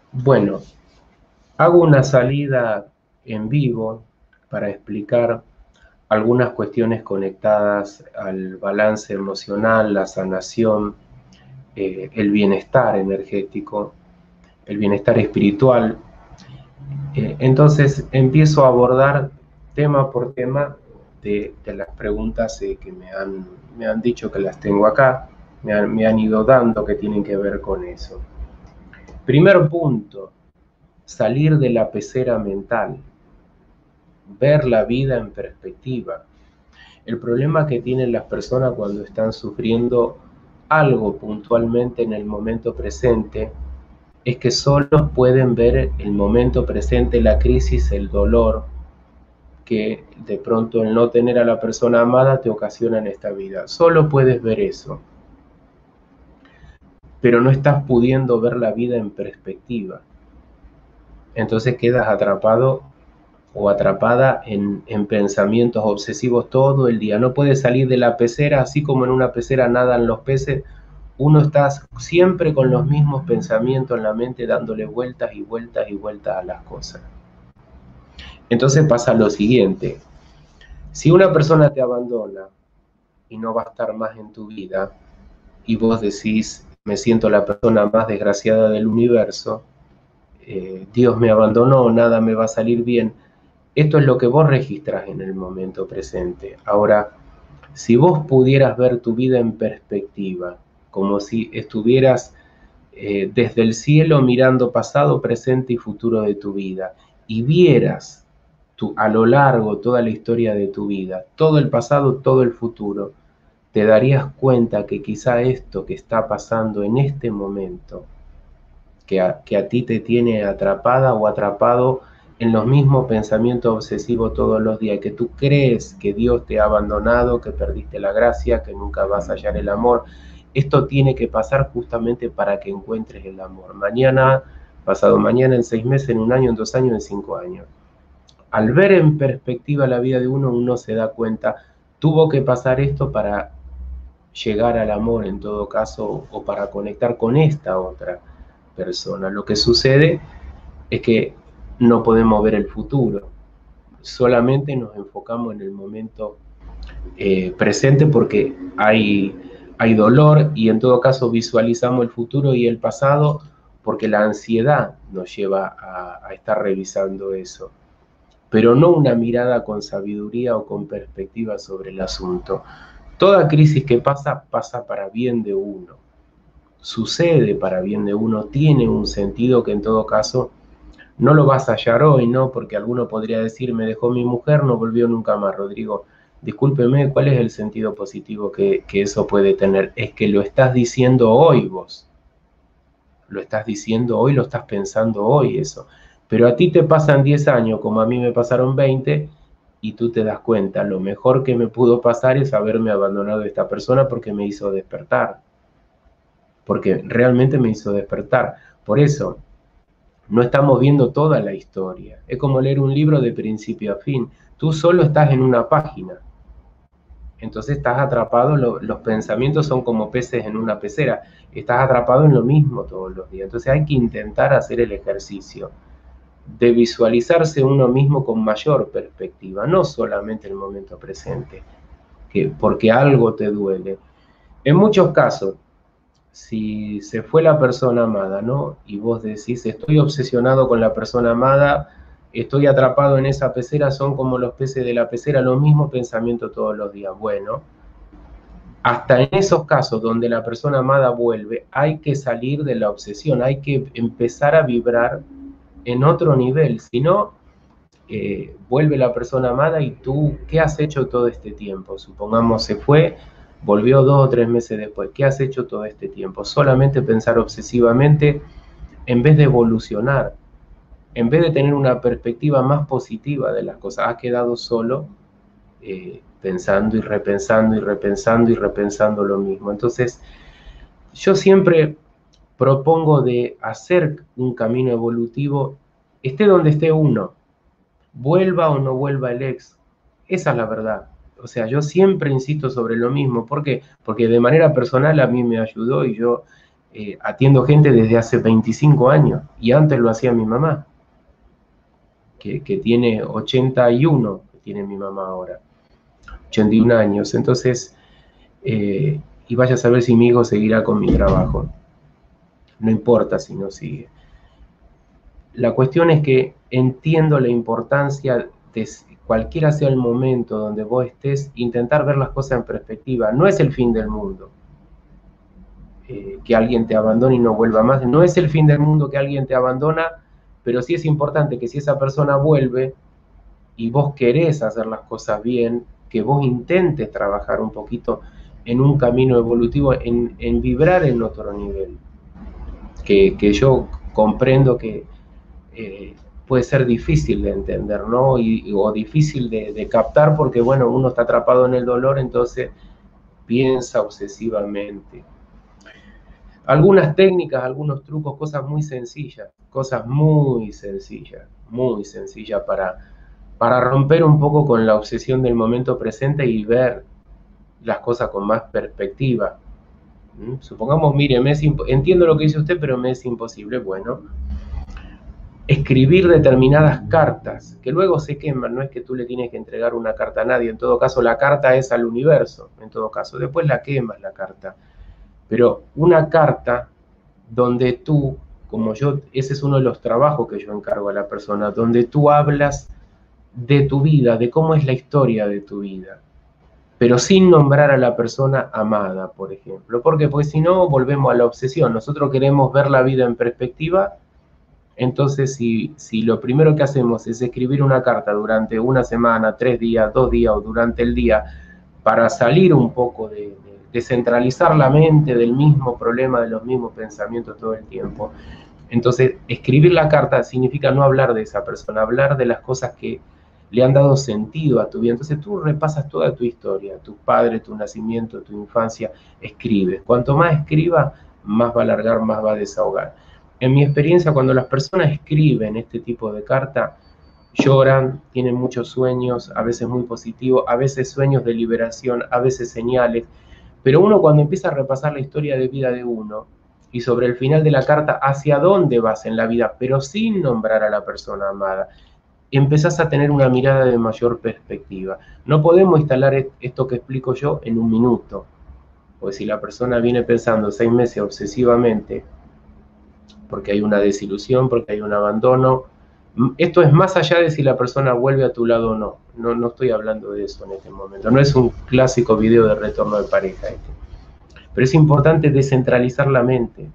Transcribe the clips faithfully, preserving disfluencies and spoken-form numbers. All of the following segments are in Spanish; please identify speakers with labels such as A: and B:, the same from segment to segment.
A: Bueno, hago una salida en vivo para explicar algunas cuestiones conectadas al balance emocional, la sanación, eh, el bienestar energético, el bienestar espiritual. Eh, entonces empiezo a abordar tema por tema de, de las preguntas eh, que me han, me han dicho que las tengo acá, me han, me han ido dando que tienen que ver con eso. Primer punto, salir de la pecera mental, ver la vida en perspectiva. El problema que tienen las personas cuando están sufriendo algo puntualmente en el momento presente es que solo pueden ver el momento presente, la crisis, el dolor que de pronto el no tener a la persona amada te ocasiona en esta vida. Solo puedes ver eso, pero no estás pudiendo ver la vida en perspectiva. Entonces quedas atrapado o atrapada en, en pensamientos obsesivos todo el día. No puedes salir de la pecera, así como en una pecera nadan los peces, uno está siempre con los mismos pensamientos en la mente dándole vueltas y vueltas y vueltas a las cosas. Entonces pasa lo siguiente, si una persona te abandona y no va a estar más en tu vida y vos decís, me siento la persona más desgraciada del universo, eh, Dios me abandonó, nada me va a salir bien, esto es lo que vos registras en el momento presente. Ahora, si vos pudieras ver tu vida en perspectiva, como si estuvieras eh, desde el cielo mirando pasado, presente y futuro de tu vida, y vieras tu, a lo largo toda la historia de tu vida, todo el pasado, todo el futuro, te darías cuenta que quizá esto que está pasando en este momento, que a, que a ti te tiene atrapada o atrapado en los mismos pensamientos obsesivos todos los días, que tú crees que Dios te ha abandonado, que perdiste la gracia, que nunca vas a hallar el amor. Esto tiene que pasar justamente para que encuentres el amor. Mañana, pasado mañana, en seis meses, en un año, en dos años, en cinco años. Al ver en perspectiva la vida de uno, uno se da cuenta, tuvo que pasar esto para llegar al amor en todo caso o para conectar con esta otra persona. Lo que sucede es que no podemos ver el futuro, solamente nos enfocamos en el momento eh, presente porque hay, hay dolor y en todo caso visualizamos el futuro y el pasado porque la ansiedad nos lleva a, a estar revisando eso, pero no una mirada con sabiduría o con perspectiva sobre el asunto. Toda crisis que pasa, pasa para bien de uno, sucede para bien de uno, tiene un sentido que en todo caso no lo vas a hallar hoy, ¿no? Porque alguno podría decir, me dejó mi mujer, no volvió nunca más. Rodrigo, discúlpeme, ¿cuál es el sentido positivo que, que eso puede tener? Es que lo estás diciendo hoy vos, lo estás diciendo hoy, lo estás pensando hoy eso. Pero a ti te pasan diez años, como a mí me pasaron veinte, y tú te das cuenta, lo mejor que me pudo pasar es haberme abandonado esta persona porque me hizo despertar, porque realmente me hizo despertar. Por eso, no estamos viendo toda la historia. Es como leer un libro de principio a fin. Tú solo estás en una página. Entonces estás atrapado, lo, los pensamientos son como peces en una pecera. Estás atrapado en lo mismo todos los días. Entonces hay que intentar hacer el ejercicio de visualizarse uno mismo con mayor perspectiva, no solamente el momento presente, que, porque algo te duele. En muchos casos, si se fue la persona amada, ¿no? Y vos decís, estoy obsesionado con la persona amada, estoy atrapado en esa pecera, son como los peces de la pecera, los mismos pensamientos todos los días. Bueno, hasta en esos casos donde la persona amada vuelve, hay que salir de la obsesión, hay que empezar a vibrar en otro nivel, si no, eh, vuelve la persona amada y tú, ¿qué has hecho todo este tiempo? Supongamos se fue, volvió dos o tres meses después, ¿qué has hecho todo este tiempo? Solamente pensar obsesivamente en vez de evolucionar, en vez de tener una perspectiva más positiva de las cosas, has quedado solo eh, pensando y repensando y repensando y repensando lo mismo. Entonces, yo siempre propongo de hacer un camino evolutivo, esté donde esté uno, vuelva o no vuelva el ex. Esa es la verdad. O sea, yo siempre insisto sobre lo mismo. ¿Por qué? Porque de manera personal a mí me ayudó y yo eh, atiendo gente desde hace veinticinco años y antes lo hacía mi mamá, que, que tiene ochenta y uno, que tiene mi mamá ahora, ochenta y un años. Entonces, eh, y vaya a saber si mi hijo seguirá con mi trabajo. No importa si no sigue. La cuestión es que entiendo la importancia de, cualquiera sea el momento donde vos estés, intentar ver las cosas en perspectiva. No es el fin del mundo eh, que alguien te abandone y no vuelva más. No es el fin del mundo que alguien te abandona, pero sí es importante que si esa persona vuelve y vos querés hacer las cosas bien, que vos intentes trabajar un poquito en un camino evolutivo, en, en vibrar en otro nivel. Que, que yo comprendo que eh, puede ser difícil de entender, ¿no? Y, o difícil de, de captar porque, bueno, uno está atrapado en el dolor, entonces piensa obsesivamente. Algunas técnicas, algunos trucos, cosas muy sencillas, cosas muy sencillas, muy sencillas para, para romper un poco con la obsesión del momento presente y ver las cosas con más perspectiva. ¿Mm? Supongamos, mire, me es entiendo lo que dice usted, pero me es imposible. Bueno, escribir determinadas cartas, que luego se queman, no es que tú le tienes que entregar una carta a nadie, en todo caso la carta es al universo, en todo caso, después la quemas la carta, pero una carta donde tú, como yo, ese es uno de los trabajos que yo encargo a la persona, donde tú hablas de tu vida, de cómo es la historia de tu vida, pero sin nombrar a la persona amada, por ejemplo, ¿por qué? Porque si no volvemos a la obsesión, nosotros queremos ver la vida en perspectiva. Entonces, si, si lo primero que hacemos es escribir una carta durante una semana, tres días, dos días o durante el día, para salir un poco de, de descentralizar la mente del mismo problema, de los mismos pensamientos todo el tiempo, entonces escribir la carta significa no hablar de esa persona, hablar de las cosas que le han dado sentido a tu vida. Entonces tú repasas toda tu historia, tu padre, tu nacimiento, tu infancia, escribes. Cuanto más escriba, más va a alargar, más va a desahogar. En mi experiencia, cuando las personas escriben este tipo de carta, lloran, tienen muchos sueños, a veces muy positivos, a veces sueños de liberación, a veces señales, pero uno cuando empieza a repasar la historia de vida de uno y sobre el final de la carta hacia dónde vas en la vida, pero sin nombrar a la persona amada, empezás a tener una mirada de mayor perspectiva. No podemos instalar esto que explico yo en un minuto, porque si la persona viene pensando seis meses obsesivamente, porque hay una desilusión, porque hay un abandono. Esto es más allá de si la persona vuelve a tu lado o no. No, no estoy hablando de eso en este momento. No es un clásico video de retorno de pareja este. Pero es importante descentralizar la mente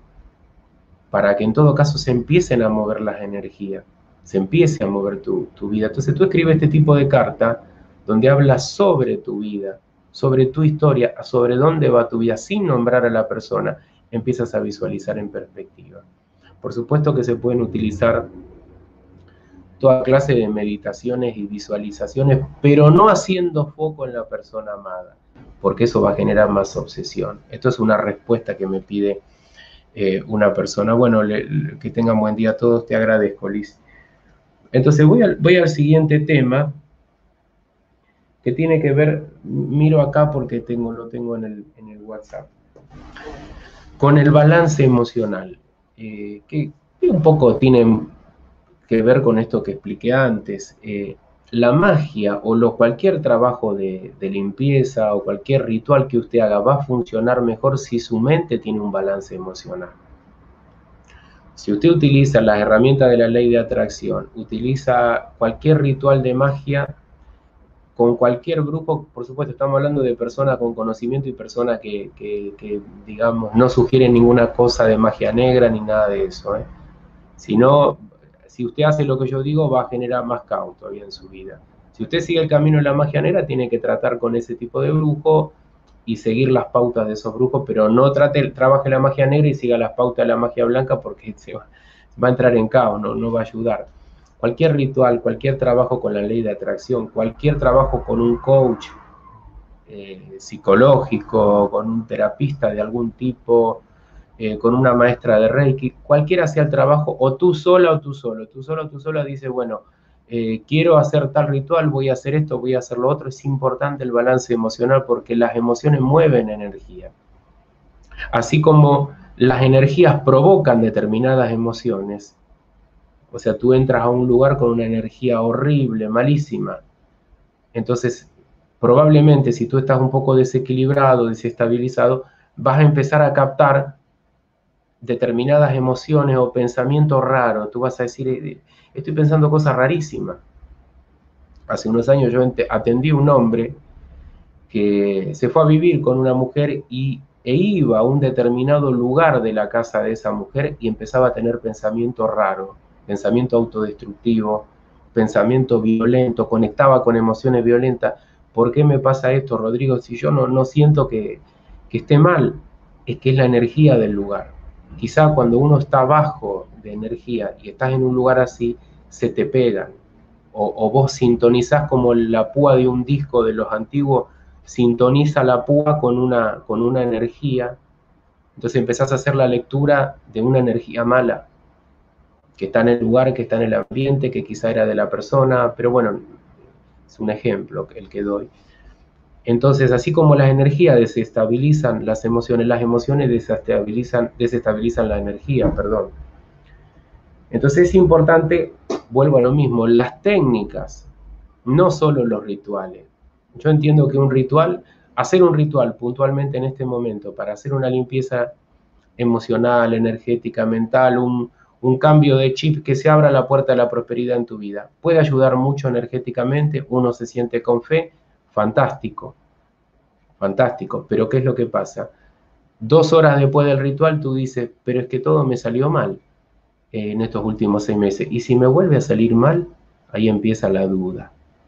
A: para que en todo caso se empiecen a mover las energías, se empiece a mover tu, tu vida. Entonces tú escribes este tipo de carta donde hablas sobre tu vida, sobre tu historia, sobre dónde va tu vida, sin nombrar a la persona, empiezas a visualizar en perspectiva. Por supuesto que se pueden utilizar toda clase de meditaciones y visualizaciones, pero no haciendo foco en la persona amada, porque eso va a generar más obsesión. Esto es una respuesta que me pide eh, una persona. Bueno, le, le, que tengan buen día a todos, te agradezco, Liz. Entonces voy al, voy al siguiente tema, que tiene que ver, miro acá porque tengo, lo tengo en el, en el WhatsApp, con el balance emocional. Eh, que, que un poco tienen que ver con esto que expliqué antes. Eh, la magia o lo, cualquier trabajo de, de limpieza o cualquier ritual que usted haga va a funcionar mejor si su mente tiene un balance emocional. Si usted utiliza las herramientas de la ley de atracción, utiliza cualquier ritual de magia, con cualquier grupo, por supuesto estamos hablando de personas con conocimiento y personas que, que, que digamos, no sugieren ninguna cosa de magia negra ni nada de eso, ¿eh? Sino, si usted hace lo que yo digo, va a generar más caos todavía en su vida. Si usted sigue el camino de la magia negra, tiene que tratar con ese tipo de brujo y seguir las pautas de esos brujos, pero no trate, trabaje la magia negra y siga las pautas de la magia blanca porque se va, va a entrar en caos, no, no va a ayudar. Cualquier ritual, cualquier trabajo con la ley de atracción, cualquier trabajo con un coach eh, psicológico, con un terapista de algún tipo, eh, con una maestra de Reiki, cualquiera sea el trabajo, o tú sola o tú solo, tú solo o tú sola dices, bueno, eh, quiero hacer tal ritual, voy a hacer esto, voy a hacer lo otro. Es importante el balance emocional porque las emociones mueven energía. Así como las energías provocan determinadas emociones. O sea, tú entras a un lugar con una energía horrible, malísima. Entonces, probablemente si tú estás un poco desequilibrado, desestabilizado, vas a empezar a captar determinadas emociones o pensamientos raros. Tú vas a decir, estoy pensando cosas rarísimas. Hace unos años yo atendí a un hombre que se fue a vivir con una mujer y, e iba a un determinado lugar de la casa de esa mujer y empezaba a tener pensamientos raros, pensamiento autodestructivo, pensamiento violento, conectaba con emociones violentas. ¿Por qué me pasa esto, Rodrigo? Si yo no, no siento que, que esté mal, es que es la energía del lugar. Quizá cuando uno está bajo de energía y estás en un lugar así, se te pegan. O, o vos sintonizás como la púa de un disco de los antiguos, sintoniza la púa con una, con una energía. Entonces empezás a hacer la lectura de una energía mala, que está en el lugar, que está en el ambiente, que quizá era de la persona, pero bueno, es un ejemplo el que doy. Entonces, así como las energías desestabilizan las emociones, las emociones desestabilizan, desestabilizan la energía, perdón. Entonces es importante, vuelvo a lo mismo, las técnicas, no solo los rituales. Yo entiendo que un ritual, hacer un ritual puntualmente en este momento para hacer una limpieza emocional, energética, mental, un, un cambio de chip que se abra la puerta de la prosperidad en tu vida, puede ayudar mucho energéticamente, uno se siente con fe, fantástico, fantástico, pero ¿qué es lo que pasa? Dos horas después del ritual tú dices, pero es que todo me salió mal eh, en estos últimos seis meses, y si me vuelve a salir mal, ahí empieza la duda.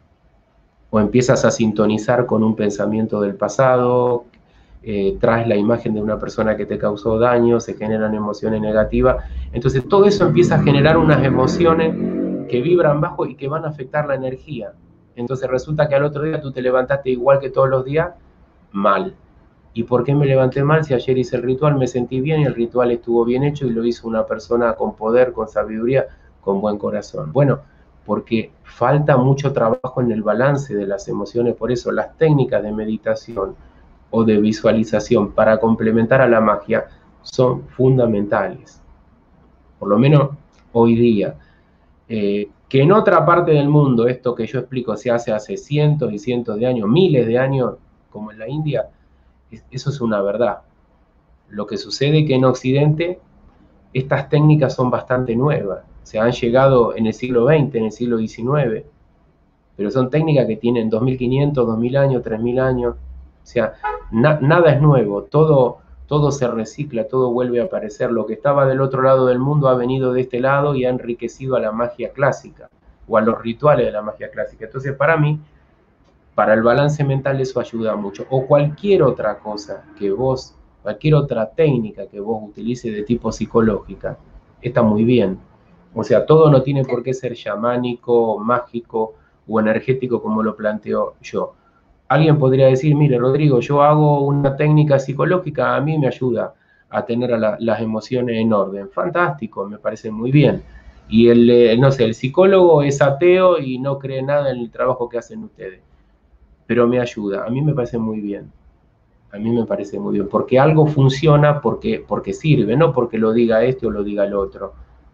A: O empiezas a sintonizar con un pensamiento del pasado, eh, traes la imagen de una persona que te causó daño, se generan emociones negativas. Entonces todo eso empieza a generar unas emociones que vibran bajo y que van a afectar la energía. Entonces resulta que al otro día tú te levantaste igual que todos los días, mal. ¿Y por qué me levanté mal si ayer hice el ritual, me sentí bien y el ritual estuvo bien hecho y lo hizo una persona con poder, con sabiduría, con buen corazón? Bueno, porque falta mucho trabajo en el balance de las emociones, por eso las técnicas de meditación o de visualización para complementar a la magia son fundamentales, por lo menos hoy día. Eh, que en otra parte del mundo esto que yo explico se hace hace cientos y cientos de años, miles de años, como en la India, eso es una verdad. Lo que sucede es que en Occidente estas técnicas son bastante nuevas, se han llegado en el siglo veinte, en el siglo diecinueve, pero son técnicas que tienen dos mil quinientos, dos mil años, tres mil años, o sea, na nada es nuevo, todo, todo se recicla, todo vuelve a aparecer. Lo que estaba del otro lado del mundo ha venido de este lado y ha enriquecido a la magia clásica o a los rituales de la magia clásica. Entonces, para mí, para el balance mental eso ayuda mucho. O cualquier otra cosa que vos, cualquier otra técnica que vos utilices de tipo psicológica, está muy bien. O sea, todo no tiene por qué ser chamánico, mágico o energético como lo planteo yo. Alguien podría decir, mire, Rodrigo, yo hago una técnica psicológica, a mí me ayuda a tener a la, las emociones en orden. Fantástico, me parece muy bien. Y el, eh, no sé, el psicólogo es ateo y no cree nada en el trabajo que hacen ustedes, pero me ayuda. A mí me parece muy bien. A mí me parece muy bien, porque algo funciona porque, porque sirve, no porque lo diga este o lo diga el otro.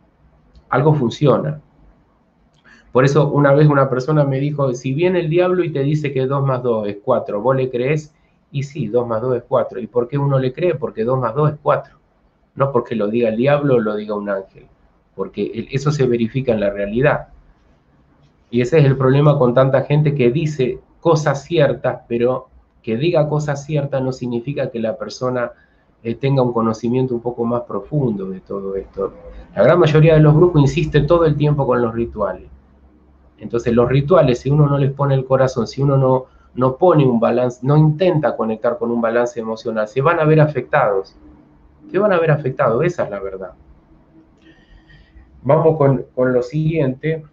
A: Algo funciona. Por eso una vez una persona me dijo, si viene el diablo y te dice que dos más dos es cuatro, ¿vos le crees? Y sí, dos más dos es cuatro. ¿Y por qué uno le cree? Porque dos más dos es cuatro. No porque lo diga el diablo o lo diga un ángel, porque eso se verifica en la realidad. Y ese es el problema con tanta gente que dice cosas ciertas, pero que diga cosas ciertas no significa que la persona eh, tenga un conocimiento un poco más profundo de todo esto. La gran mayoría de los grupos insiste todo el tiempo con los rituales. Entonces los rituales, si uno no les pone el corazón, si uno no, no pone un balance, no intenta conectar con un balance emocional, se van a ver afectados. Se van a ver afectados, esa es la verdad. Vamos con, con lo siguiente.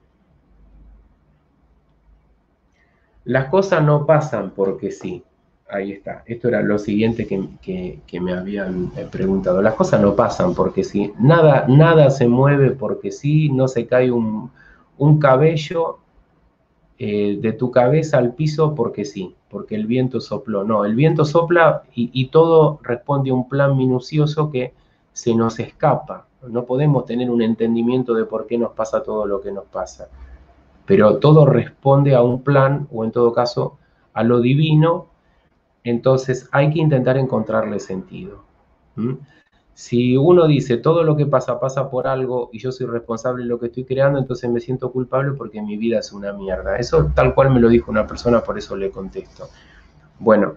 A: Las cosas no pasan porque sí. Ahí está. Esto era lo siguiente que, que, que me habían preguntado. Las cosas no pasan porque sí. Nada, nada se mueve porque sí. No se cae un, un cabello eh, de tu cabeza al piso porque sí, porque el viento sopló. No, el viento sopla y, y todo responde a un plan minucioso que se nos escapa. No podemos tener un entendimiento de por qué nos pasa todo lo que nos pasa. Pero todo responde a un plan, o en todo caso, a lo divino. Entonces hay que intentar encontrarle sentido. ¿Mm? Si uno dice todo lo que pasa pasa por algo y yo soy responsable de lo que estoy creando, entonces me siento culpable porque mi vida es una mierda. Eso tal cual me lo dijo una persona, por eso le contesto. Bueno,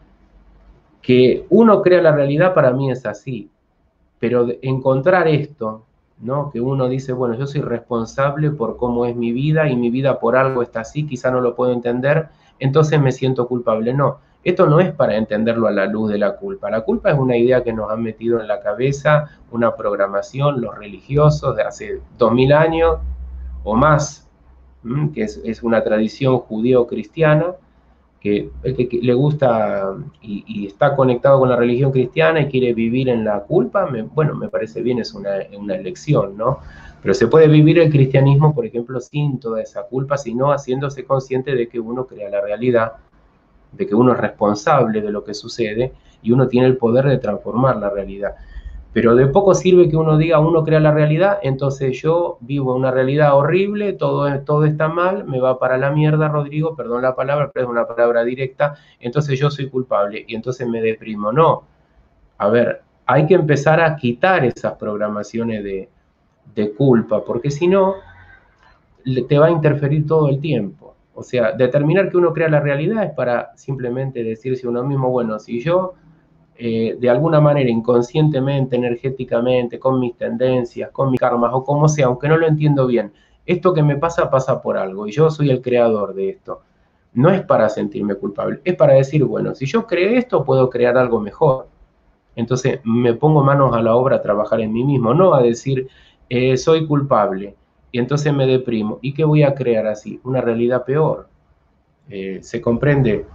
A: que uno crea la realidad para mí es así, pero encontrar esto, ¿no? Que uno dice, bueno, yo soy responsable por cómo es mi vida y mi vida por algo está así, quizá no lo puedo entender, entonces me siento culpable. No, esto no es para entenderlo a la luz de la culpa. La culpa es una idea que nos han metido en la cabeza, una programación, los religiosos de hace dos mil años o más, que es, es una tradición judío-cristiana, que el que le gusta y, y está conectado con la religión cristiana y quiere vivir en la culpa, me, bueno, me parece bien, es una, una elección, ¿no? Pero se puede vivir el cristianismo, por ejemplo, sin toda esa culpa, sino haciéndose consciente de que uno crea la realidad, de que uno es responsable de lo que sucede y uno tiene el poder de transformar la realidad. Pero de poco sirve que uno diga, uno crea la realidad, entonces yo vivo una realidad horrible, todo, todo está mal, me va para la mierda, Rodrigo, perdón la palabra, pero es una palabra directa, entonces yo soy culpable y entonces me deprimo. No, a ver, hay que empezar a quitar esas programaciones de, de culpa, porque si no, te va a interferir todo el tiempo. O sea, determinar que uno crea la realidad es para simplemente decirse a uno mismo, bueno, si yo Eh, de alguna manera inconscientemente, energéticamente, con mis tendencias, con mis karmas o como sea, aunque no lo entiendo bien, esto que me pasa pasa por algo y yo soy el creador de esto. No es para sentirme culpable, es para decir, bueno, si yo creé esto, puedo crear algo mejor. Entonces me pongo manos a la obra a trabajar en mí mismo, no a decir, eh, soy culpable y entonces me deprimo. ¿Y qué voy a crear así? Una realidad peor. Eh, ¿Se comprende?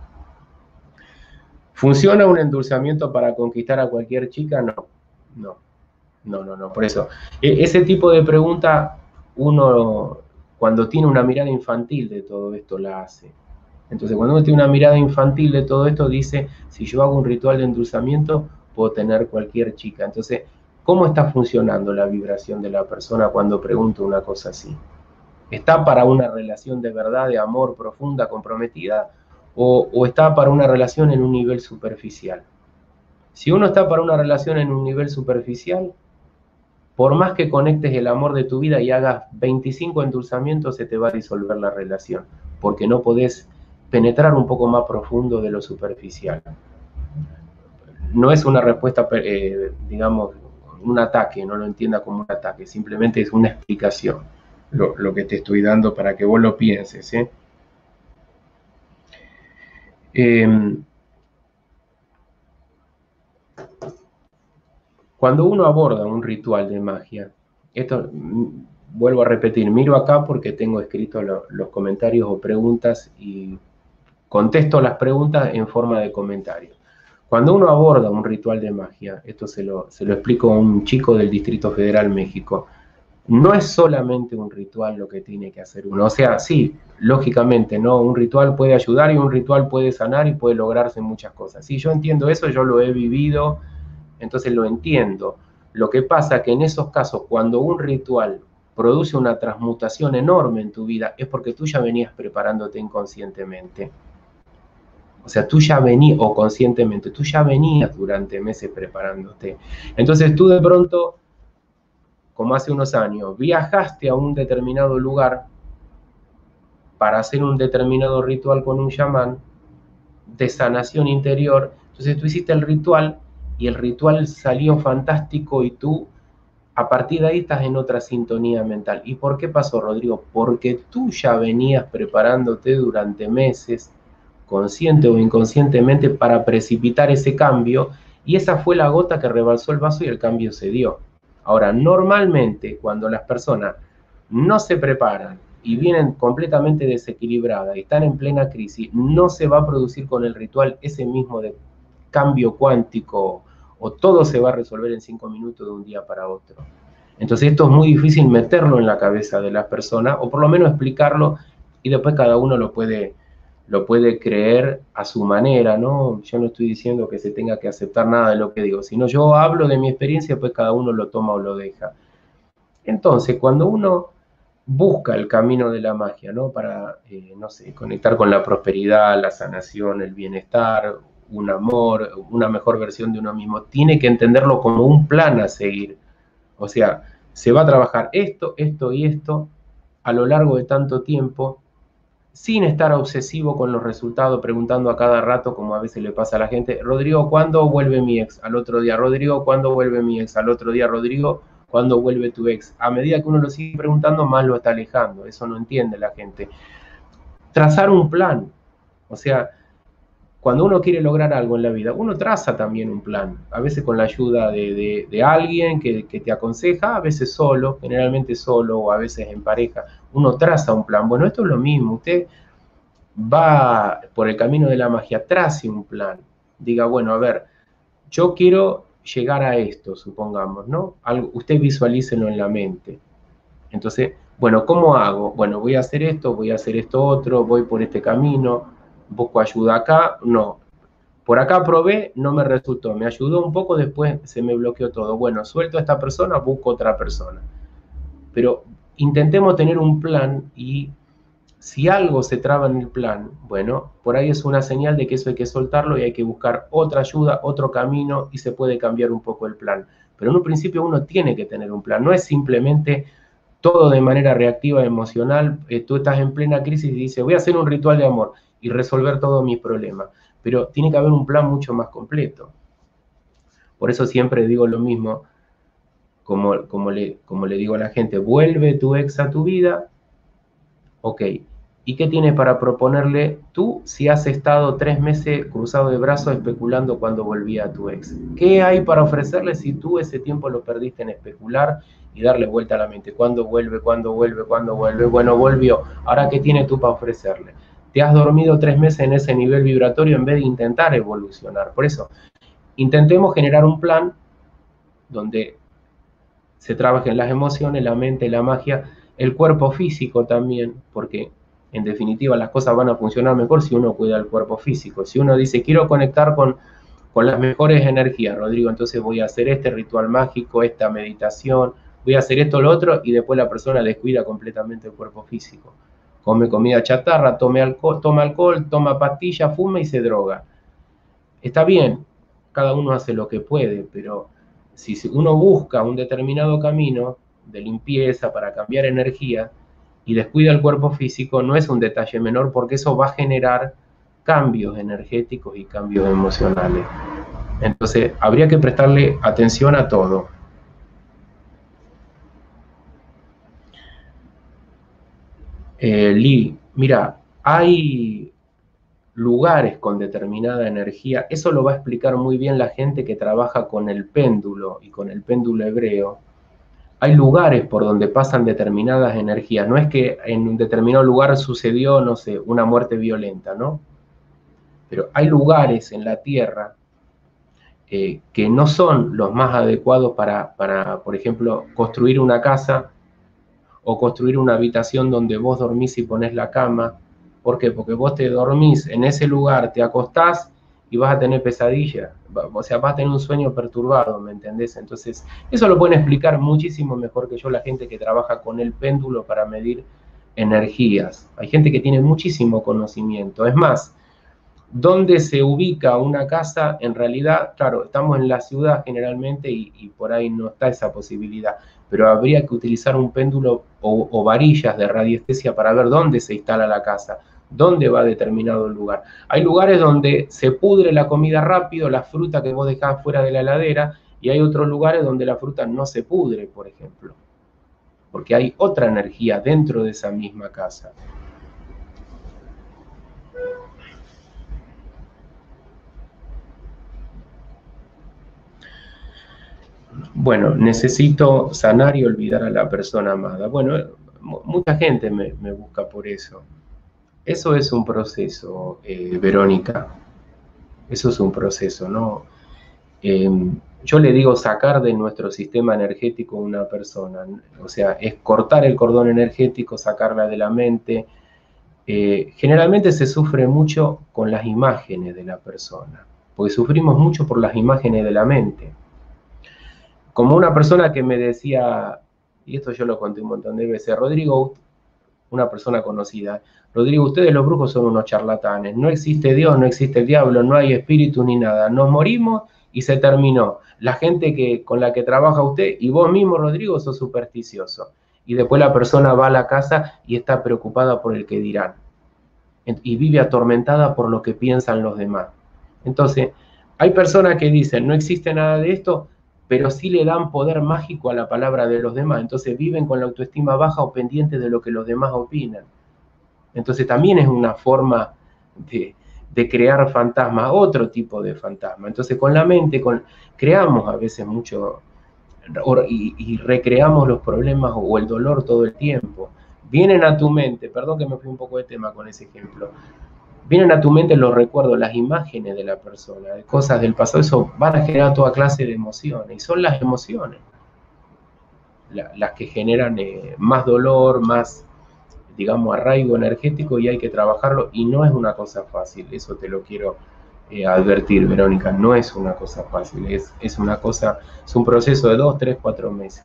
A: ¿Funciona un endulzamiento para conquistar a cualquier chica? No, no, no, no, no. Por eso, e ese tipo de pregunta uno cuando tiene una mirada infantil de todo esto la hace. Entonces, cuando uno tiene una mirada infantil de todo esto, dice, si yo hago un ritual de endulzamiento, puedo tener cualquier chica. Entonces, ¿cómo está funcionando la vibración de la persona cuando pregunta una cosa así? ¿Está para una relación de verdad, de amor profunda, comprometida? O, o está para una relación en un nivel superficial. Si uno está para una relación en un nivel superficial, por más que conectes el amor de tu vida y hagas veinticinco endulzamientos, se te va a disolver la relación, porque no podés penetrar un poco más profundo de lo superficial. No es una respuesta, eh, digamos, un ataque, no lo entienda como un ataque, simplemente es una explicación, lo, lo que te estoy dando para que vos lo pienses, ¿eh? Eh, Cuando uno aborda un ritual de magia, esto vuelvo a repetir, miro acá porque tengo escritos lo, los comentarios o preguntas y contesto las preguntas en forma de comentarios. Cuando uno aborda un ritual de magia, esto se lo, se lo explico a un chico del Distrito Federal, México, no es solamente un ritual lo que tiene que hacer uno. O sea, sí, lógicamente, ¿no? Un ritual puede ayudar y un ritual puede sanar y puede lograrse muchas cosas. Sí, yo entiendo eso, yo lo he vivido, entonces lo entiendo. Lo que pasa es que en esos casos, cuando un ritual produce una transmutación enorme en tu vida, es porque tú ya venías preparándote inconscientemente. O sea, tú ya venías, o conscientemente, tú ya venías durante meses preparándote. Entonces tú de pronto, como hace unos años, viajaste a un determinado lugar para hacer un determinado ritual con un chamán de sanación interior. Entonces tú hiciste el ritual y el ritual salió fantástico y tú a partir de ahí estás en otra sintonía mental. ¿Y por qué pasó, Rodrigo? Porque tú ya venías preparándote durante meses, consciente o inconscientemente, para precipitar ese cambio y esa fue la gota que rebalsó el vaso y el cambio se dio. Ahora, normalmente cuando las personas no se preparan y vienen completamente desequilibradas y están en plena crisis, no se va a producir con el ritual ese mismo de cambio cuántico o todo se va a resolver en cinco minutos de un día para otro. Entonces esto es muy difícil meterlo en la cabeza de las personas o por lo menos explicarlo y después cada uno lo puede, lo puede creer a su manera, ¿no? Yo no estoy diciendo que se tenga que aceptar nada de lo que digo, sino yo hablo de mi experiencia, pues cada uno lo toma o lo deja. Entonces, cuando uno busca el camino de la magia, ¿no? Para, eh, no sé, conectar con la prosperidad, la sanación, el bienestar, un amor, una mejor versión de uno mismo, tiene que entenderlo como un plan a seguir. O sea, se va a trabajar esto, esto y esto a lo largo de tanto tiempo, sin estar obsesivo con los resultados, preguntando a cada rato, como a veces le pasa a la gente, Rodrigo, ¿cuándo vuelve mi ex? Al otro día, Rodrigo, ¿cuándo vuelve mi ex? Al otro día, Rodrigo, ¿cuándo vuelve tu ex? A medida que uno lo sigue preguntando, más lo está alejando. Eso no entiende la gente. Trazar un plan. O sea, cuando uno quiere lograr algo en la vida, uno traza también un plan. A veces con la ayuda de, de, de alguien que, que te aconseja, a veces solo, generalmente solo o a veces en pareja. Uno traza un plan. Bueno, esto es lo mismo. Usted va por el camino de la magia, trace un plan. Diga, bueno, a ver, yo quiero llegar a esto, supongamos, ¿no? Algo, usted visualícelo en la mente. Entonces, bueno, ¿cómo hago? Bueno, voy a hacer esto, voy a hacer esto otro, voy por este camino, busco ayuda acá, no. Por acá probé, no me resultó, me ayudó un poco, después se me bloqueó todo. Bueno, suelto a esta persona, busco otra persona. Pero intentemos tener un plan y si algo se traba en el plan, bueno, por ahí es una señal de que eso hay que soltarlo y hay que buscar otra ayuda, otro camino y se puede cambiar un poco el plan. Pero en un principio uno tiene que tener un plan, no es simplemente todo de manera reactiva, emocional. Eh, tú estás en plena crisis y dices, voy a hacer un ritual de amor y resolver todos mis problemas. Pero tiene que haber un plan mucho más completo. Por eso siempre digo lo mismo, como, como, le, como le digo a la gente, vuelve tu ex a tu vida, ok. ¿Y qué tienes para proponerle tú si has estado tres meses cruzado de brazos especulando cuando volvía a tu ex? ¿Qué hay para ofrecerle si tú ese tiempo lo perdiste en especular y darle vuelta a la mente? ¿Cuándo vuelve? ¿Cuándo vuelve? ¿Cuándo vuelve? Bueno, volvió. ¿Ahora qué tienes tú para ofrecerle? Te has dormido tres meses en ese nivel vibratorio en vez de intentar evolucionar. Por eso, intentemos generar un plan donde se trabajen las emociones, la mente, la magia, el cuerpo físico también, porque en definitiva las cosas van a funcionar mejor si uno cuida el cuerpo físico. Si uno dice, quiero conectar con, con las mejores energías, Rodrigo, entonces voy a hacer este ritual mágico, esta meditación, voy a hacer esto, lo otro, y después la persona descuida completamente el cuerpo físico. Come comida chatarra, tome alcohol, toma alcohol, toma pastillas, fuma y se droga. Está bien, cada uno hace lo que puede, pero si uno busca un determinado camino de limpieza para cambiar energía y descuida el cuerpo físico, no es un detalle menor porque eso va a generar cambios energéticos y cambios emocionales. Entonces, habría que prestarle atención a todo. Eh, Lee, mira, hay lugares con determinada energía, eso lo va a explicar muy bien la gente que trabaja con el péndulo y con el péndulo hebreo. Hay lugares por donde pasan determinadas energías, no es que en un determinado lugar sucedió, no sé, una muerte violenta, ¿no? Pero hay lugares en la Tierra eh, que no son los más adecuados para, para, por ejemplo, construir una casa o construir una habitación donde vos dormís y ponés la cama. ¿Por qué? Porque vos te dormís en ese lugar, te acostás y vas a tener pesadilla, o sea, vas a tener un sueño perturbado, ¿me entendés? Entonces, eso lo pueden explicar muchísimo mejor que yo la gente que trabaja con el péndulo para medir energías. Hay gente que tiene muchísimo conocimiento. Es más, ¿dónde se ubica una casa? En realidad, claro, estamos en la ciudad generalmente y, y por ahí no está esa posibilidad, pero habría que utilizar un péndulo o, o varillas de radiestesia para ver dónde se instala la casa, dónde va determinado el lugar. Hay lugares donde se pudre la comida rápido, la fruta que vos dejás fuera de la heladera, y hay otros lugares donde la fruta no se pudre, por ejemplo, porque hay otra energía dentro de esa misma casa. Bueno, necesito sanar y olvidar a la persona amada. Bueno, mucha gente me, me busca por eso. Eso es un proceso, eh, Verónica. Eso es un proceso, ¿no? Eh, yo le digo sacar de nuestro sistema energético una persona. O sea, es cortar el cordón energético, sacarla de la mente, Eh, generalmente se sufre mucho con las imágenes de la persona, porque sufrimos mucho por las imágenes de la mente. Como una persona que me decía, y esto yo lo conté un montón de veces, Rodrigo, una persona conocida, Rodrigo, ustedes los brujos son unos charlatanes, no existe Dios, no existe el diablo, no hay espíritu ni nada, nos morimos y se terminó. La gente que, con la que trabaja usted y vos mismo, Rodrigo, sos supersticioso. Y después la persona va a la casa y está preocupada por el que dirán. Y vive atormentada por lo que piensan los demás. Entonces, hay personas que dicen, no existe nada de esto, pero sí le dan poder mágico a la palabra de los demás. Entonces viven con la autoestima baja o pendiente de lo que los demás opinan. Entonces también es una forma de, de crear fantasmas, otro tipo de fantasma. Entonces con la mente con, creamos a veces mucho y, y recreamos los problemas o el dolor todo el tiempo. Vienen a tu mente, perdón que me fui un poco de tema con ese ejemplo, vienen a tu mente los recuerdos, las imágenes de la persona, de cosas del pasado, eso van a generar toda clase de emociones, y son las emociones la, las que generan eh, más dolor, más, digamos, arraigo energético, y hay que trabajarlo, y no es una cosa fácil, eso te lo quiero eh, advertir, Verónica, no es una cosa fácil, es, es una cosa, es un proceso de dos, tres, cuatro meses.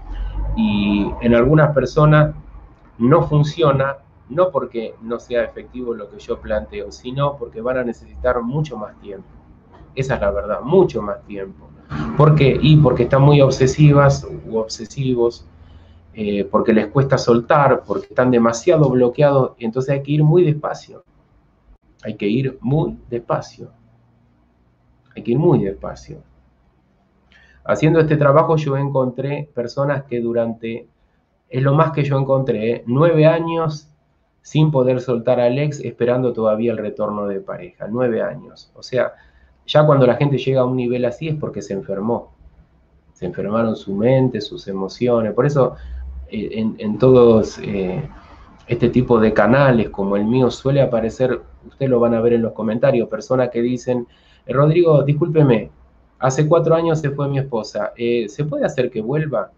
A: Y en algunas personas no funciona, no porque no sea efectivo lo que yo planteo, sino porque van a necesitar mucho más tiempo. Esa es la verdad, mucho más tiempo. ¿Por qué? Y porque están muy obsesivas u obsesivos, eh, porque les cuesta soltar, porque están demasiado bloqueados, entonces hay que ir muy despacio. Hay que ir muy despacio. Hay que ir muy despacio. Haciendo este trabajo yo encontré personas que durante, es lo más que yo encontré, ¿eh? nueve años sin poder soltar al ex, esperando todavía el retorno de pareja, nueve años. O sea, ya cuando la gente llega a un nivel así es porque se enfermó. Se enfermaron su mente, sus emociones. Por eso eh, en, en todos eh, este tipo de canales como el mío suele aparecer, ustedes lo van a ver en los comentarios, personas que dicen, Rodrigo, discúlpeme, hace cuatro años se fue mi esposa, eh, ¿se puede hacer que vuelva?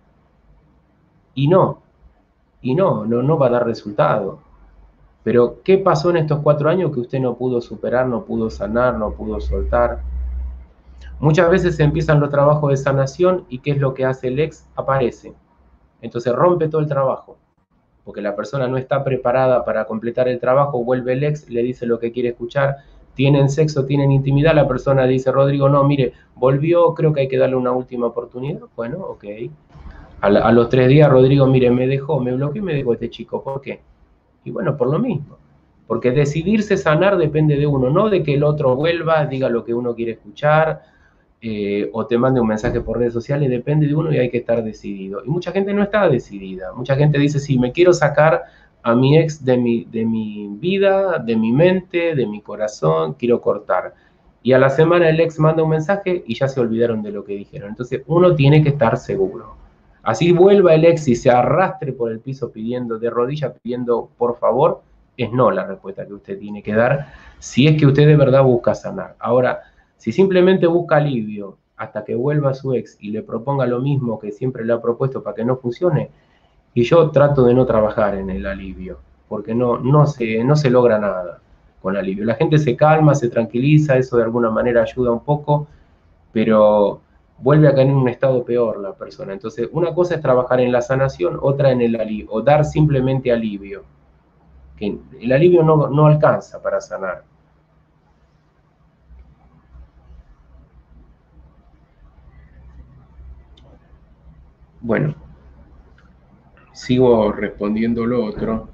A: Y no, y no, no, no va a dar resultado. Pero, ¿qué pasó en estos cuatro años que usted no pudo superar, no pudo sanar, no pudo soltar? Muchas veces empiezan los trabajos de sanación y ¿qué es lo que hace el ex? Aparece. Entonces rompe todo el trabajo, porque la persona no está preparada para completar el trabajo, vuelve el ex, le dice lo que quiere escuchar, tienen sexo, tienen intimidad, la persona dice, Rodrigo, no, mire, volvió, creo que hay que darle una última oportunidad. Bueno, ok. A, la, a los tres días, Rodrigo, mire, me dejó, me bloqueó y me dejó este chico. ¿Por qué? Y bueno, por lo mismo. Porque decidirse sanar depende de uno, no de que el otro vuelva, diga lo que uno quiere escuchar, eh, o te mande un mensaje por redes sociales, depende de uno y hay que estar decidido. Y mucha gente no está decidida. Mucha gente dice, sí, me quiero sacar a mi ex de mi, de mi vida, de mi mente, de mi corazón, quiero cortar. Y a la semana el ex manda un mensaje y ya se olvidaron de lo que dijeron. Entonces uno tiene que estar seguro. Así vuelva el ex y se arrastre por el piso pidiendo, de rodillas pidiendo por favor, es no la respuesta que usted tiene que dar, si es que usted de verdad busca sanar. Ahora, si simplemente busca alivio hasta que vuelva a su ex y le proponga lo mismo que siempre le ha propuesto para que no funcione, y yo trato de no trabajar en el alivio, porque no, no, se, no se logra nada con alivio. La gente se calma, se tranquiliza, eso de alguna manera ayuda un poco, pero vuelve a caer en un estado peor la persona. Entonces, una cosa es trabajar en la sanación, otra en el alivio, o dar simplemente alivio. Que el alivio no, no alcanza para sanar. Bueno, sigo respondiendo lo otro.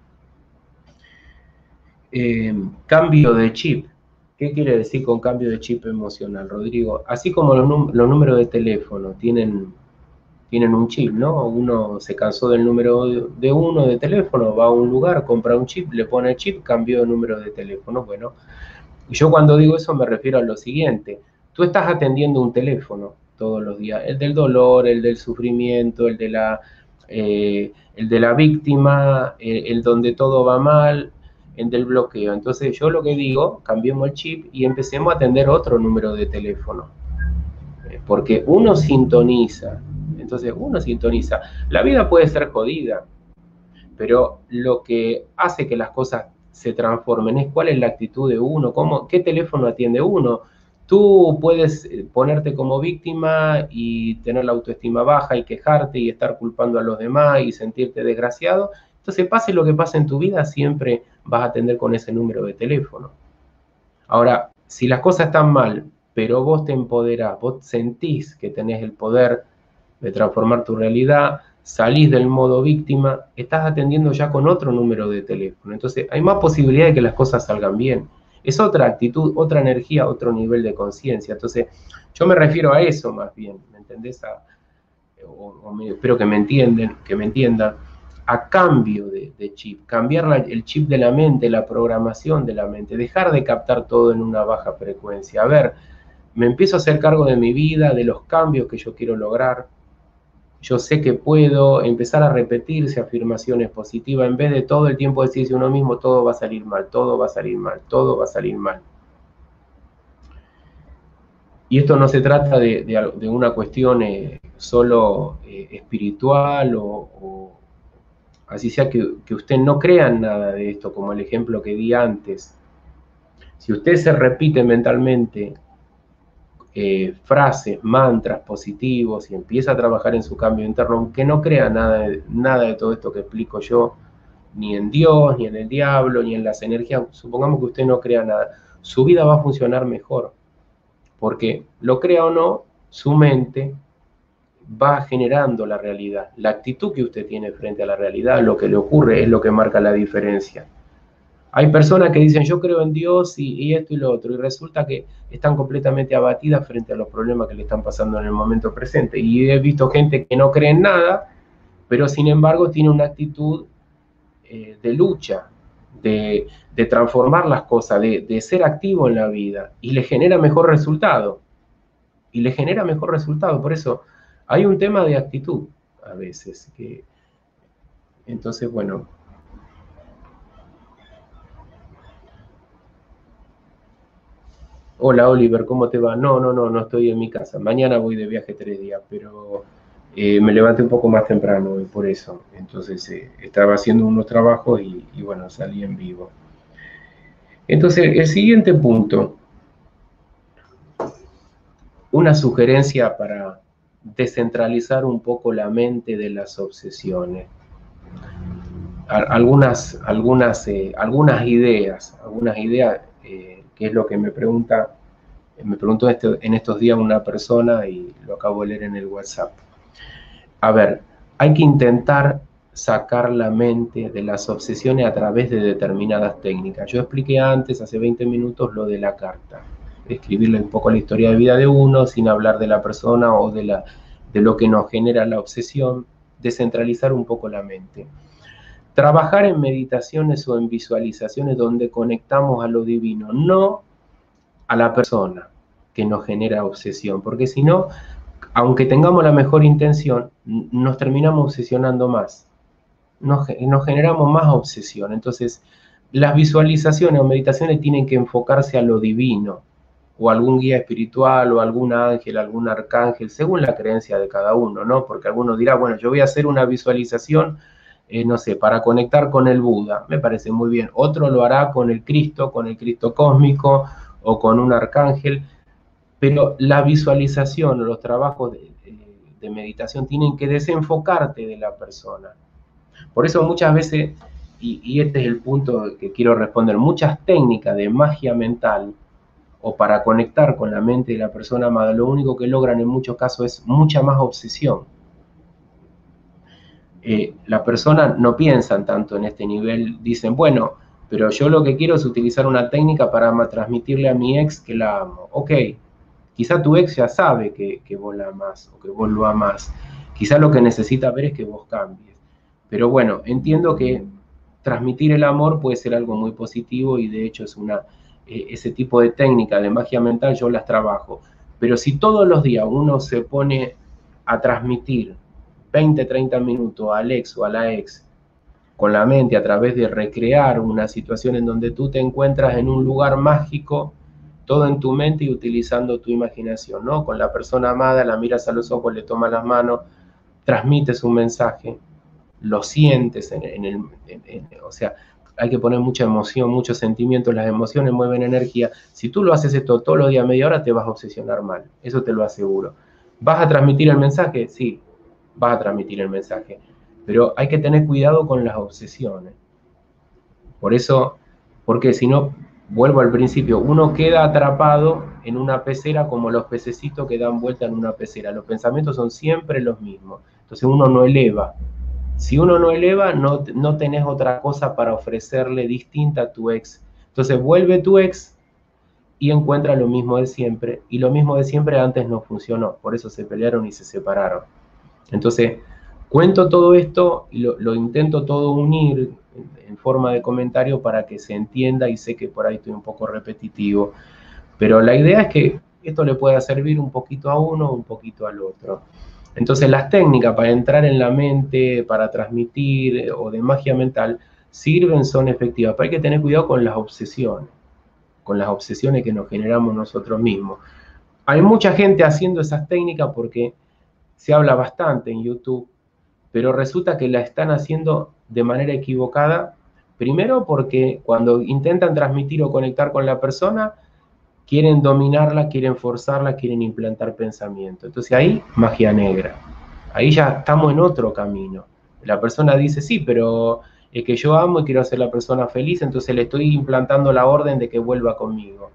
A: Eh, cambio de chip. ¿Qué quiere decir con cambio de chip emocional, Rodrigo? Así como los, num los números de teléfono tienen, tienen un chip, ¿no? Uno se cansó del número de uno de teléfono, va a un lugar, compra un chip, le pone el chip, cambió de número de teléfono. Bueno, yo cuando digo eso me refiero a lo siguiente. Tú estás atendiendo un teléfono todos los días, el del dolor, el del sufrimiento, el de la, eh, el de la víctima, el, el donde todo va mal, el del bloqueo. Entonces yo lo que digo, cambiemos el chip y empecemos a atender otro número de teléfono. Porque uno sintoniza, entonces uno sintoniza. La vida puede ser jodida, pero lo que hace que las cosas se transformen, es cuál es la actitud de uno, cómo, qué teléfono atiende uno. Tú puedes ponerte como víctima y tener la autoestima baja y quejarte y estar culpando a los demás y sentirte desgraciado. Entonces, pase lo que pase en tu vida, siempre vas a atender con ese número de teléfono. Ahora, si las cosas están mal, pero vos te empoderás, vos sentís que tenés el poder de transformar tu realidad, salís del modo víctima, estás atendiendo ya con otro número de teléfono. Entonces, hay más posibilidad de que las cosas salgan bien. Es otra actitud, otra energía, otro nivel de conciencia. Entonces, yo me refiero a eso más bien, ¿me entendés? A, o, o me, espero que me entienden, que me entiendan, a cambio de, de chip, cambiar la, el chip de la mente, la programación de la mente, dejar de captar todo en una baja frecuencia. A ver, me empiezo a hacer cargo de mi vida, de los cambios que yo quiero lograr. Yo sé que puedo empezar a repetirse afirmaciones positivas en vez de todo el tiempo decirse uno mismo todo va a salir mal, todo va a salir mal, todo va a salir mal. Y esto no se trata de, de, de una cuestión eh, solo eh, espiritual o, o así sea que, que usted no crea en nada de esto, como el ejemplo que di antes. Si usted se repite mentalmente Eh, frases, mantras positivos y empieza a trabajar en su cambio interno, aunque no crea nada de, nada de todo esto que explico yo, ni en Dios, ni en el diablo, ni en las energías, supongamos que usted no crea nada, su vida va a funcionar mejor, porque lo crea o no, su mente va generando la realidad, la actitud que usted tiene frente a la realidad, lo que le ocurre es lo que marca la diferencia. Hay personas que dicen yo creo en Dios y, y esto y lo otro, y resulta que están completamente abatidas frente a los problemas que le están pasando en el momento presente. Y he visto gente que no cree en nada, pero sin embargo tiene una actitud eh, de lucha, de, de transformar las cosas, de, de ser activo en la vida, y le genera mejor resultado. Y le genera mejor resultado. Por eso hay un tema de actitud a veces. Que, entonces, bueno... Hola Oliver, ¿cómo te va? No, no, no, no estoy en mi casa. Mañana voy de viaje tres días, pero eh, me levanté un poco más temprano y por eso. Entonces eh, estaba haciendo unos trabajos y, y bueno, salí en vivo. Entonces, el siguiente punto, una sugerencia para descentralizar un poco la mente de las obsesiones. Algunas, algunas, eh, algunas ideas, algunas ideas, eh, que es lo que me pregunta, me preguntó este, en estos días una persona y lo acabo de leer en el WhatsApp. A ver, hay que intentar sacar la mente de las obsesiones a través de determinadas técnicas. Yo expliqué antes, hace veinte minutos, lo de la carta. Escribirle un poco la historia de vida de uno, sin hablar de la persona o de, la, de lo que nos genera la obsesión. Descentralizar un poco la mente. Trabajar en meditaciones o en visualizaciones donde conectamos a lo divino, no a la persona que nos genera obsesión, porque si no, aunque tengamos la mejor intención, nos terminamos obsesionando más, nos, nos generamos más obsesión. Entonces, las visualizaciones o meditaciones tienen que enfocarse a lo divino, o algún guía espiritual, o algún ángel, algún arcángel, según la creencia de cada uno, ¿no? Porque alguno dirá, bueno, yo voy a hacer una visualización, eh, no sé, para conectar con el Buda, me parece muy bien. Otro lo hará con el Cristo, con el Cristo cósmico, o con un arcángel, pero la visualización o los trabajos de, de, de meditación tienen que desenfocarte de la persona. Por eso muchas veces, y, y este es el punto que quiero responder, muchas técnicas de magia mental o para conectar con la mente de la persona amada, lo único que logran en muchos casos es mucha más obsesión. Eh, la persona no piensan tanto en este nivel, dicen, bueno, pero yo lo que quiero es utilizar una técnica para transmitirle a mi ex que la amo. Ok, quizá tu ex ya sabe que, que vos la amás o que vos lo amás. Quizá lo que necesita ver es que vos cambies. Pero bueno, entiendo que transmitir el amor puede ser algo muy positivo y de hecho es una, eh, ese tipo de técnica de magia mental yo las trabajo. Pero si todos los días uno se pone a transmitir veinte, treinta minutos al ex o a la ex con la mente a través de recrear una situación en donde tú te encuentras en un lugar mágico, todo en tu mente y utilizando tu imaginación, ¿no? Con la persona amada, la miras a los ojos, le tomas las manos, transmites un mensaje, lo sientes en, en el, en, en, o sea, hay que poner mucha emoción, mucho sentimiento, las emociones mueven energía. Si tú lo haces esto todos los días, media hora, te vas a obsesionar mal, eso te lo aseguro. ¿Vas a transmitir el mensaje? Sí, vas a transmitir el mensaje, pero hay que tener cuidado con las obsesiones. Por eso, porque si no, vuelvo al principio, uno queda atrapado en una pecera como los pececitos que dan vuelta en una pecera. Los pensamientos son siempre los mismos, entonces uno no eleva. Si uno no eleva, no, no tenés otra cosa para ofrecerle distinta a tu ex. Entonces vuelve tu ex y encuentra lo mismo de siempre. Y lo mismo de siempre antes no funcionó. Por eso se pelearon y se separaron. Entonces, cuento todo esto y lo, lo intento todo unir en, en forma de comentario para que se entienda, y sé que por ahí estoy un poco repetitivo. Pero la idea es que esto le pueda servir un poquito a uno, un poquito al otro. Entonces las técnicas para entrar en la mente, para transmitir o de magia mental, sirven, son efectivas, pero hay que tener cuidado con las obsesiones, con las obsesiones que nos generamos nosotros mismos. Hay mucha gente haciendo esas técnicas porque se habla bastante en YouTube, pero resulta que la están haciendo de manera equivocada, primero porque cuando intentan transmitir o conectar con la persona, quieren dominarla, quieren forzarla, quieren implantar pensamiento. Entonces ahí, magia negra. Ahí ya estamos en otro camino. La persona dice, sí, pero es que yo amo y quiero hacer a la persona feliz, entonces le estoy implantando la orden de que vuelva conmigo.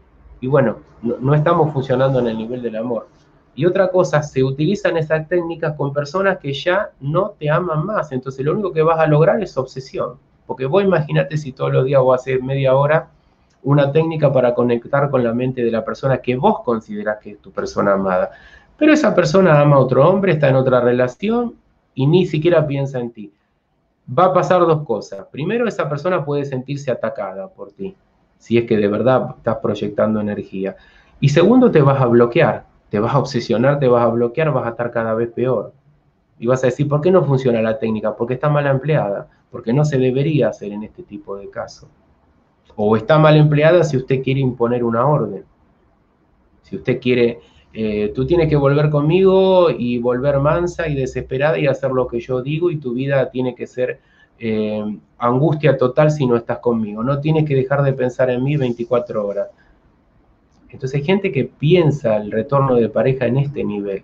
A: Y bueno, no, no estamos funcionando en el nivel del amor. Y otra cosa, se utilizan esas técnicas con personas que ya no te aman más. Entonces lo único que vas a lograr es obsesión. Porque vos imaginate si todos los días vos haces media hora una técnica para conectar con la mente de la persona que vos considerás que es tu persona amada. Pero esa persona ama a otro hombre, está en otra relación y ni siquiera piensa en ti. Va a pasar dos cosas. Primero, esa persona puede sentirse atacada por ti, si es que de verdad estás proyectando energía. Y segundo, te vas a bloquear, te vas a obsesionar, te vas a bloquear, vas a estar cada vez peor. Y vas a decir, ¿por qué no funciona la técnica? Porque está mal empleada, porque no se debería hacer en este tipo de casos. O está mal empleada si usted quiere imponer una orden. Si usted quiere, eh, tú tienes que volver conmigo y volver mansa y desesperada y hacer lo que yo digo, y tu vida tiene que ser eh, angustia total si no estás conmigo. No tienes que dejar de pensar en mí veinticuatro horas. Entonces hay gente que piensa el retorno de pareja en este nivel.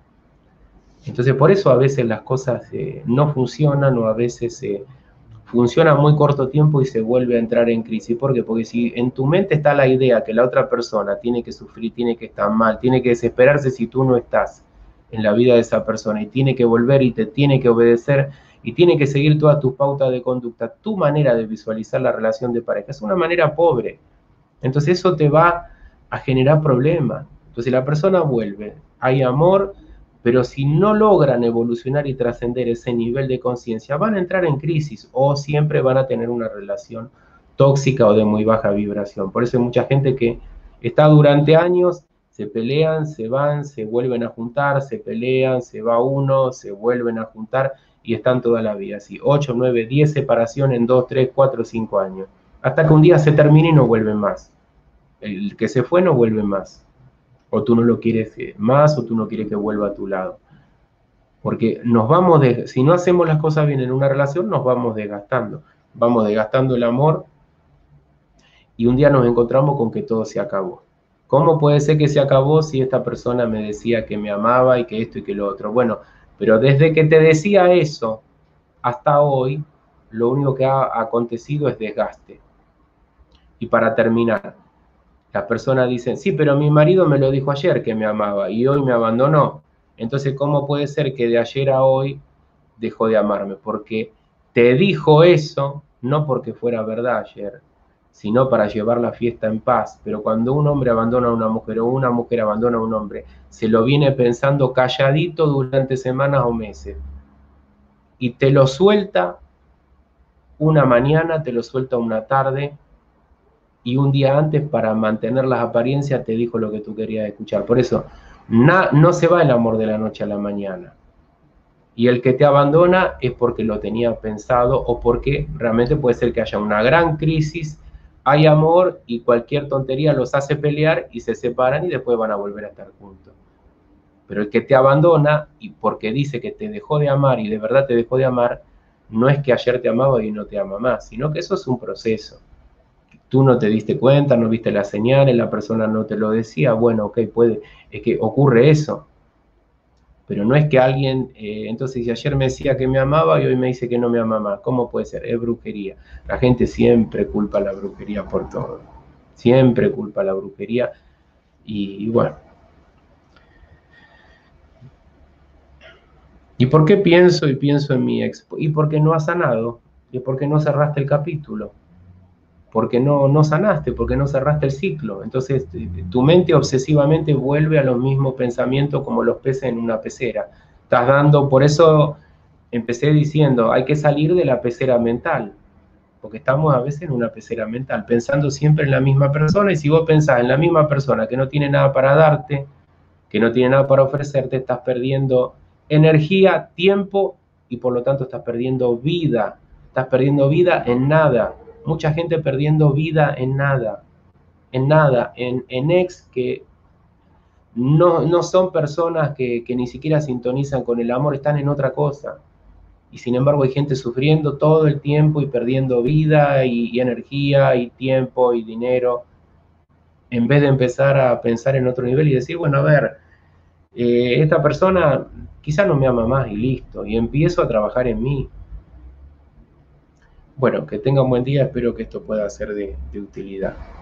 A: Entonces por eso a veces las cosas eh, no funcionan, o a veces eh, funciona muy corto tiempo y se vuelve a entrar en crisis. ¿Por qué? Porque si en tu mente está la idea que la otra persona tiene que sufrir, tiene que estar mal, tiene que desesperarse si tú no estás en la vida de esa persona, y tiene que volver y te tiene que obedecer y tiene que seguir todas tus pautas de conducta, tu manera de visualizar la relación de pareja es una manera pobre. Entonces eso te va a generar problemas. Entonces la persona vuelve, hay amor, pero si no logran evolucionar y trascender ese nivel de conciencia, van a entrar en crisis o siempre van a tener una relación tóxica o de muy baja vibración. Por eso hay mucha gente que está durante años, se pelean, se van, se vuelven a juntar, se pelean, se va uno, se vuelven a juntar y están toda la vida así. ocho, nueve, diez separaciones en dos, tres, cuatro, cinco años. Hasta que un día se termine y no vuelven más. El que se fue no vuelve más. O tú no lo quieres más, o tú no quieres que vuelva a tu lado. Porque nos vamos, de, si no hacemos las cosas bien en una relación, nos vamos desgastando. Vamos desgastando el amor y un día nos encontramos con que todo se acabó. ¿Cómo puede ser que se acabó si esta persona me decía que me amaba y que esto y que lo otro? Bueno, pero desde que te decía eso hasta hoy, lo único que ha acontecido es desgaste. Y para terminar, las personas dicen, sí, pero mi marido me lo dijo ayer que me amaba y hoy me abandonó. Entonces, ¿cómo puede ser que de ayer a hoy dejó de amarme? Porque te dijo eso, no porque fuera verdad ayer, sino para llevar la fiesta en paz. Pero cuando un hombre abandona a una mujer o una mujer abandona a un hombre, se lo viene pensando calladito durante semanas o meses. Y te lo suelta una mañana, te lo suelta una tarde, y un día antes, para mantener las apariencias, te dijo lo que tú querías escuchar. Por eso, na, no se va el amor de la noche a la mañana. Y el que te abandona es porque lo tenía pensado, o porque realmente puede ser que haya una gran crisis, hay amor y cualquier tontería los hace pelear y se separan y después van a volver a estar juntos. Pero el que te abandona y porque dice que te dejó de amar y de verdad te dejó de amar, no es que ayer te amaba y no te ama más, sino que eso es un proceso. Tú no te diste cuenta, no viste las señales, la persona no te lo decía, bueno, ok, puede, es que ocurre eso. Pero no es que alguien, eh, entonces si ayer me decía que me amaba y hoy me dice que no me ama más, ¿cómo puede ser? Es brujería. La gente siempre culpa a la brujería por todo. Siempre culpa a la brujería. Y, y bueno. ¿Y por qué pienso y pienso en mi ex? Y porque no has sanado. Y porque no cerraste el capítulo. Porque no, no sanaste, porque no cerraste el ciclo. Entonces tu mente obsesivamente vuelve a los mismos pensamientos como los peces en una pecera. Estás dando, por eso empecé diciendo, hay que salir de la pecera mental, porque estamos a veces en una pecera mental, pensando siempre en la misma persona, y si vos pensás en la misma persona que no tiene nada para darte, que no tiene nada para ofrecerte, estás perdiendo energía, tiempo, y por lo tanto estás perdiendo vida. Estás perdiendo vida en nada. Mucha gente perdiendo vida en nada, en nada, en, en ex que no, no son personas que, que ni siquiera sintonizan con el amor, están en otra cosa. Y sin embargo hay gente sufriendo todo el tiempo y perdiendo vida y, y energía y tiempo y dinero, en vez de empezar a pensar en otro nivel y decir, bueno, a ver, eh, esta persona quizá no me ama más y listo, y empiezo a trabajar en mí. Bueno, que tenga un buen día, espero que esto pueda ser de, de utilidad.